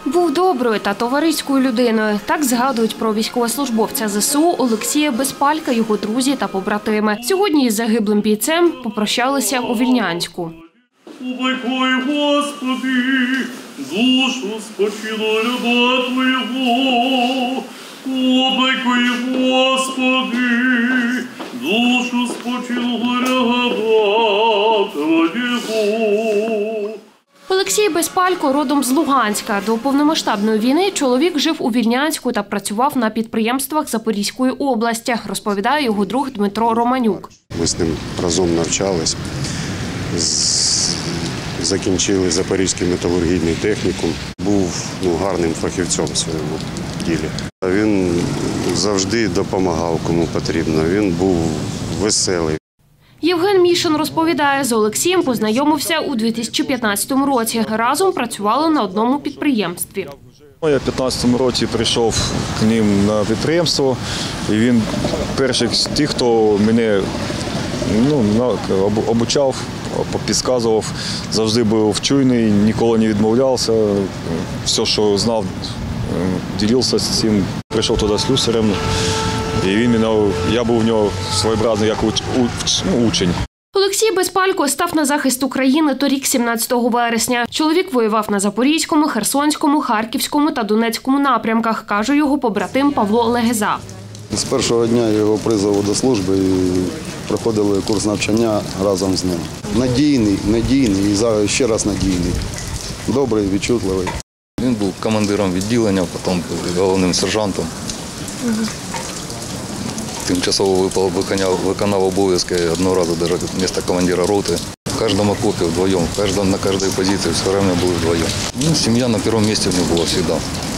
Був доброю та товариською людиною. Так згадують про військовослужбовця ЗСУ Олексія Безпалька, його друзі та побратими. Сьогодні із загиблим бійцем попрощалися у Вільнянську. Упокой, Господи, душу спочило раба Твоего. Упокой, Господи, душу спочило раба Твоего. Олексій Безпалько родом з Луганська. До повномасштабної війни чоловік жив у Вільнянську та працював на підприємствах Запорізької області, розповідає його друг Дмитро Романюк. Ми з ним разом навчались, закінчили Запорізький металургійний технікум. Був гарним фахівцем в своєму ділі. Він завжди допомагав, кому потрібно. Він був веселий. Євген Мішин розповідає, з Олексієм познайомився у 2015 році. Разом працювали на одному підприємстві. Я в 2015 році прийшов к ним на підприємство, і він перший з тих, хто мене обучав, підказував, завжди був чуйний, ніколи не відмовлявся. Все, що знав, ділився з цим. Прийшов туди слюсарем. І я був в нього своєобразний як учень. Олексій Безпалько став на захист України торік 17 вересня. Чоловік воював на Запорізькому, Херсонському, Харківському та Донецькому напрямках, каже його побратим Павло Легеза. З першого дня його призову до служби і проходили курс навчання разом з ним. Надійний і ще раз надійний. Добрий, відчутливий. Він був командиром відділення, потім головним сержантом. Тимчасово виконав обов'язки одного разу навіть місто командира роти. В кожному окопі вдвоєм, на кожній позиції все время були вдвоєм. Сім'я на першому місці в нього була завжди.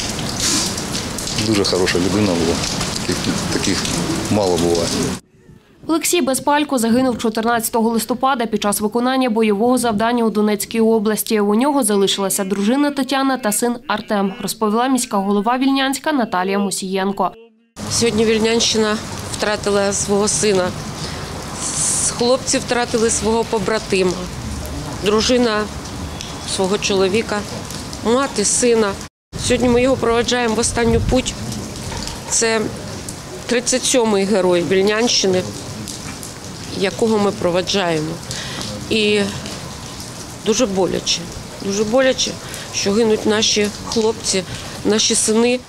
Дуже хороша людина була, таких мало буває. Олексій Безпалько загинув 14 листопада під час виконання бойового завдання у Донецькій області. У нього залишилася дружина Тетяна та син Артем, розповіла міська голова Вільнянська Наталія Мусієнко. Сьогодні Вільнянщина втратила свого сина, хлопці втратили свого побратима, дружина свого чоловіка, мати сина. Сьогодні ми його проведжаємо в останню путь. Це 37-й герой Вільнянщини, якого ми проведжаємо. І дуже боляче, що гинуть наші хлопці, наші сини.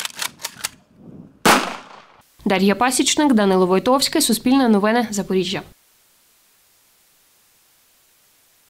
Дар'я Пасічник, Данило Войтовський, Суспільне новини, Запоріжжя.